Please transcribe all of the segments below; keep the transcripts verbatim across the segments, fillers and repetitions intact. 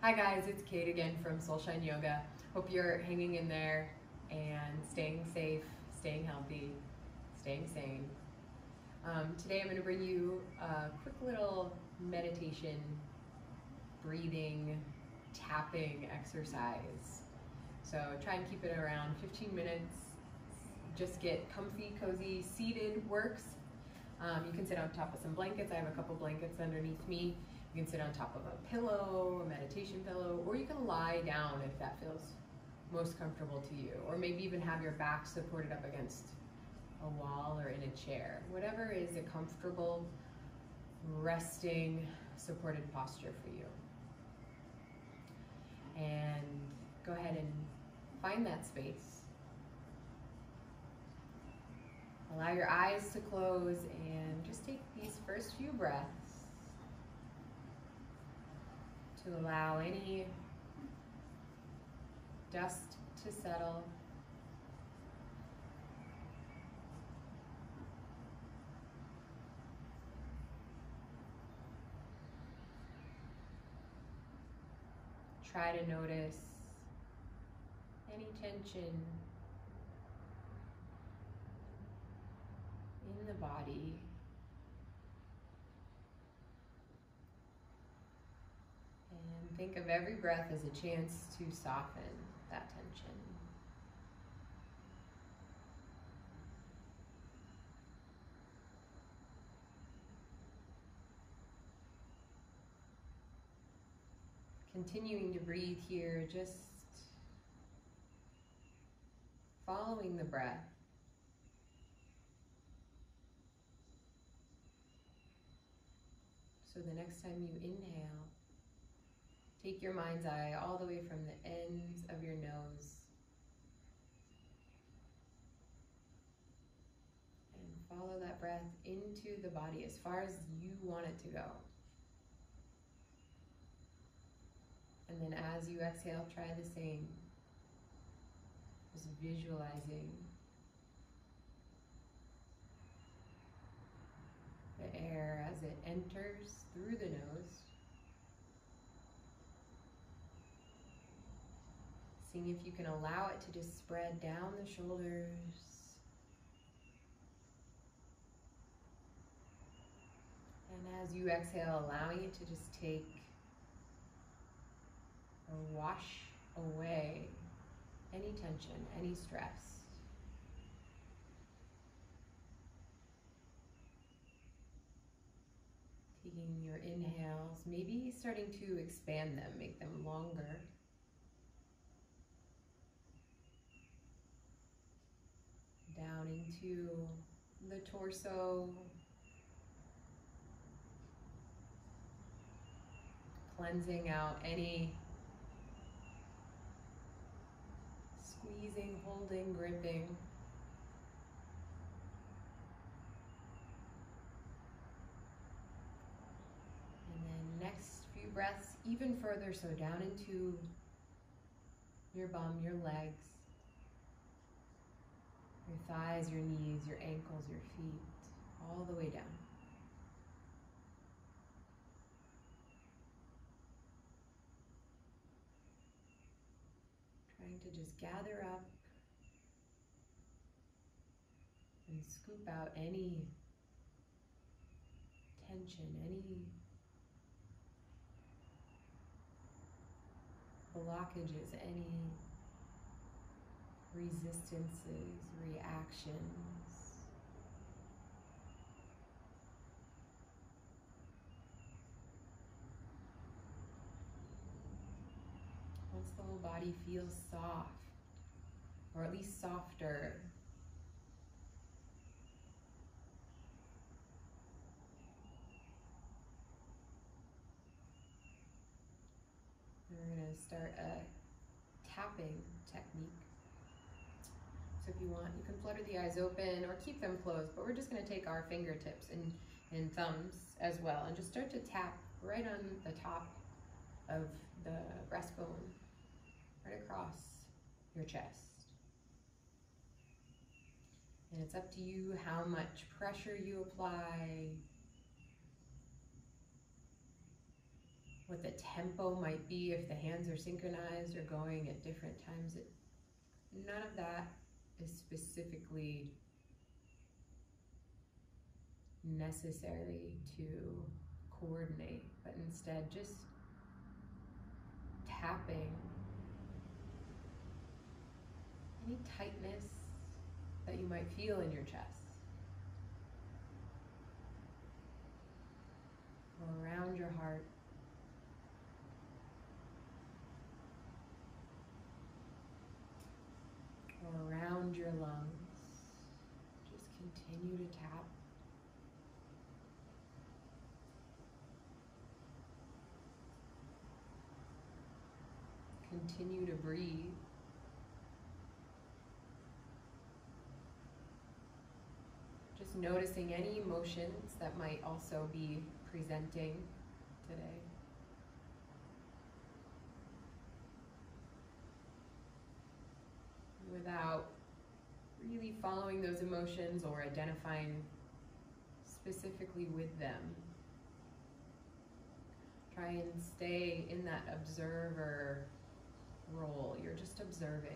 Hi guys, it's Kate again from SoulShine Yoga. Hope you're hanging in there and staying safe, staying healthy, staying sane. Um, today I'm going to bring you a quick little meditation, breathing, tapping exercise. So try and keep it around fifteen minutes. Just get comfy, cozy, seated works. Um, you can sit on top of some blankets. I have a couple blankets underneath me. You can sit on top of a pillow, a meditation pillow, or you can lie down if that feels most comfortable to you. Or maybe even have your back supported up against a wall or in a chair. Whatever is a comfortable, resting, supported posture for you. And go ahead and find that space. Allow your eyes to close and just take these first few breaths to allow any dust to settle. Try to notice any tension in the body. And think of every breath as a chance to soften that tension. Continuing to breathe here, just following the breath. So the next time you inhale, take your mind's eye all the way from the ends of your nose and follow that breath into the body as far as you want it to go. And then as you exhale, try the same. Just visualizing the air as it enters through the nose. Seeing if you can allow it to just spread down the shoulders. And as you exhale, allowing it to just take or wash away any tension, any stress. Taking your inhales, maybe starting to expand them, make them longer. Down into the torso. Cleansing out any squeezing, holding, gripping. And then next few breaths, even further, so down into your bum, your legs, your thighs, your knees, your ankles, your feet, all the way down. Trying to just gather up and scoop out any tension, any blockages, any resistances, reactions. Once the whole body feels soft, or at least softer, we're going to start a tapping technique. So if you want, you can flutter the eyes open or keep them closed, but we're just going to take our fingertips and, and thumbs as well and just start to tap right on the top of the breastbone, right across your chest. And it's up to you how much pressure you apply, what the tempo might be, if the hands are synchronized or going at different times. It, none of that is specifically necessary to coordinate, but instead just tapping any tightness that you might feel in your chest or around your heart. Or around your lungs. Just continue to tap. Continue to breathe. Just noticing any emotions that might also be presenting today. Without really following those emotions or identifying specifically with them. Try and stay in that observer role. You're just observing.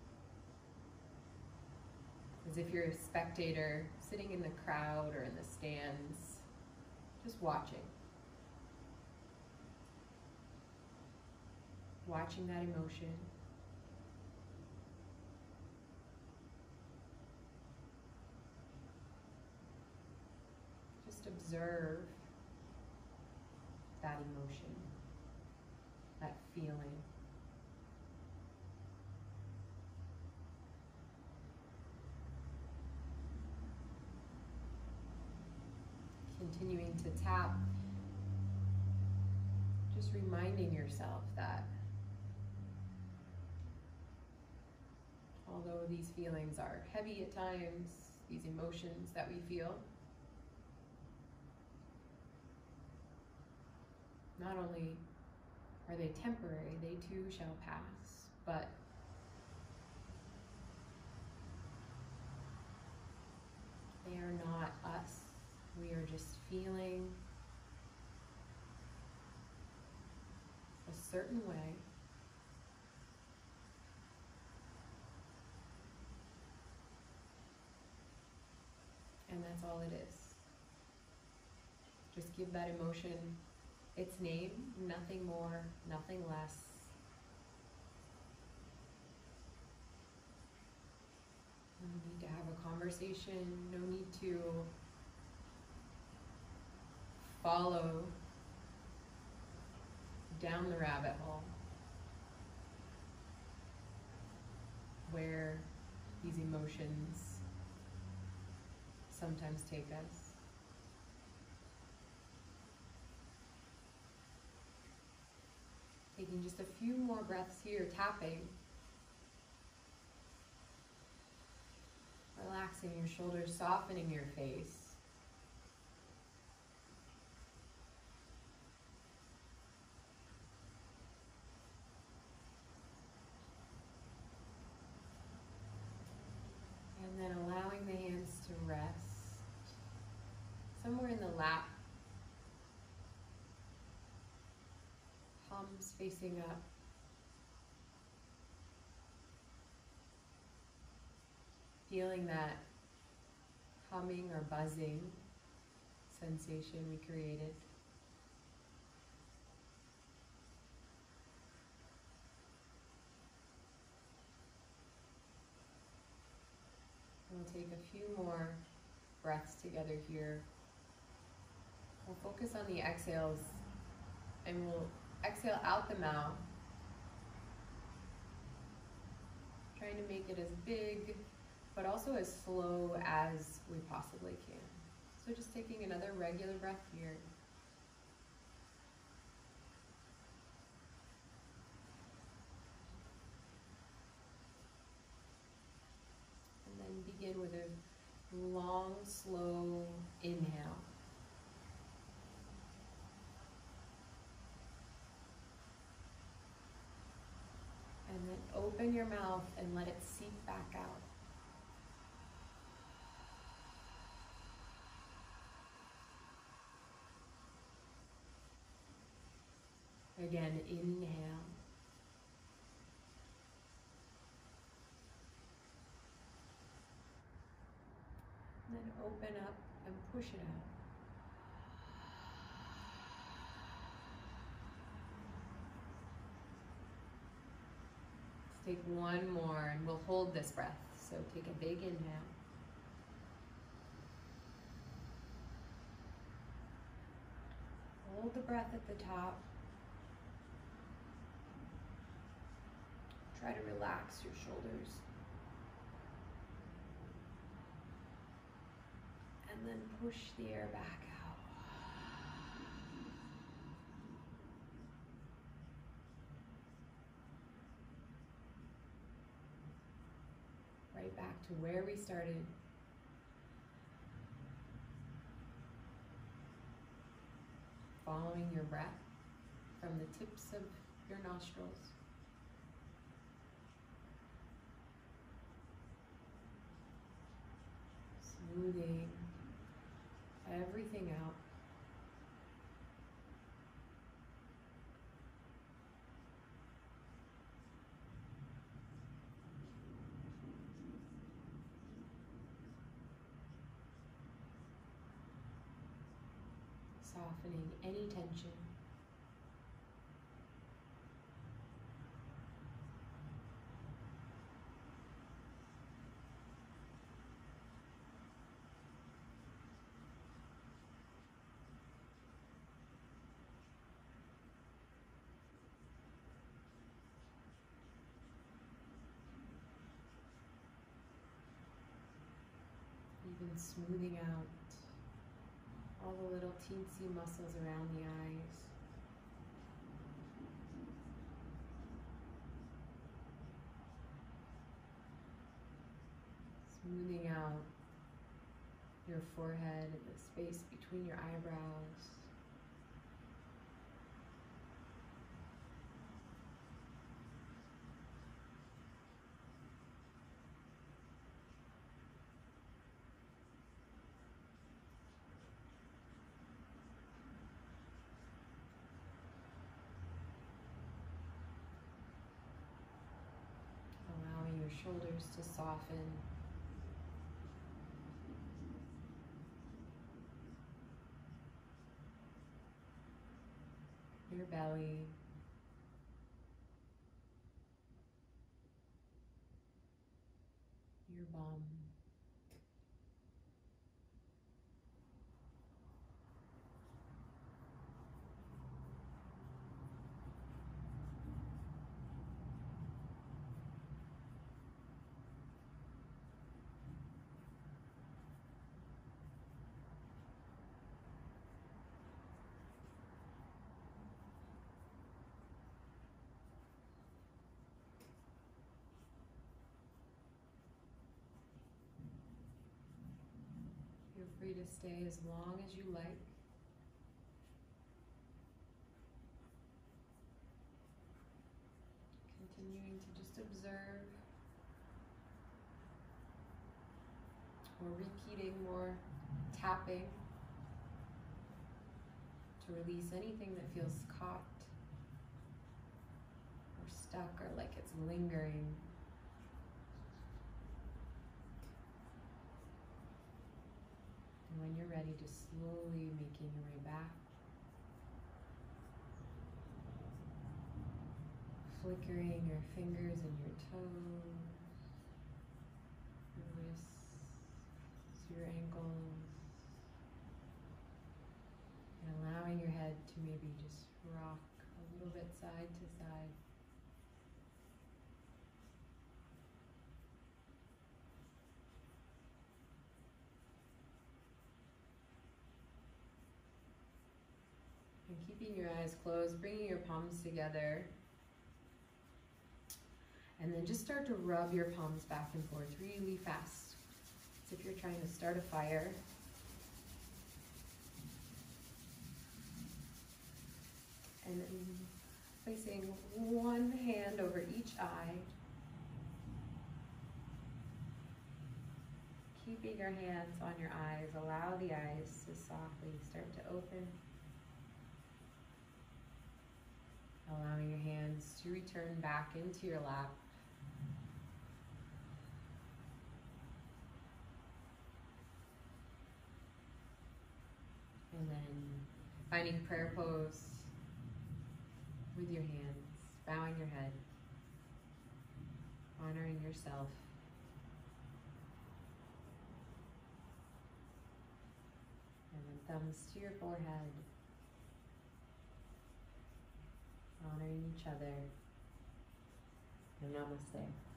As if you're a spectator sitting in the crowd or in the stands, just watching. Watching that emotion. Just observe that emotion, that feeling. Continuing to tap, just reminding yourself that although these feelings are heavy at times, these emotions that we feel, not only are they temporary, they too shall pass, but they are not us. We are just feeling a certain way. And that's all it is. Just give that emotion its name, nothing more, nothing less. No need to have a conversation, no need to follow down the rabbit hole where these emotions sometimes take us. Taking just a few more breaths here, tapping. Relaxing your shoulders, softening your face. And then allowing the hands to rest somewhere in the lap. Palms facing up. Feeling that humming or buzzing sensation we created. We'll take a few more breaths together here. We'll focus on the exhales and we'll exhale out the mouth, trying to make it as big but also as slow as we possibly can. So just taking another regular breath here. And then begin with a long, slow inhale. And then open your mouth and let it seep back out. again, inhale. And then open up and push it out. Let's take one more and we'll hold this breath. So take a big inhale. Hold the breath at the top. Try to relax your shoulders. And then push the air back out. Right back to where we started. Following your breath from the tips of your nostrils. Smoothing everything out. Softening any tension. Even smoothing out all the little teensy muscles around the eyes. Smoothing out your forehead and the space between your eyebrows. Your shoulders to soften. Your belly. Your bum. Feel free to stay as long as you like. Continuing to just observe or repeating more tapping to release anything that feels caught or stuck or like it's lingering. And when you're ready, just slowly making your way back. Flickering your fingers and your toes, your wrists, your ankles, and allowing your head to maybe just rock a little bit side to side. And keeping your eyes closed, bringing your palms together. And then just start to rub your palms back and forth really fast. As if you're trying to start a fire. And then placing one hand over each eye. Keeping your hands on your eyes. Allow the eyes to softly start to open. Allowing your hands to return back into your lap. And then finding prayer pose with your hands, bowing your head, honoring yourself. And then thumbs to your forehead, honoring each other. And namaste.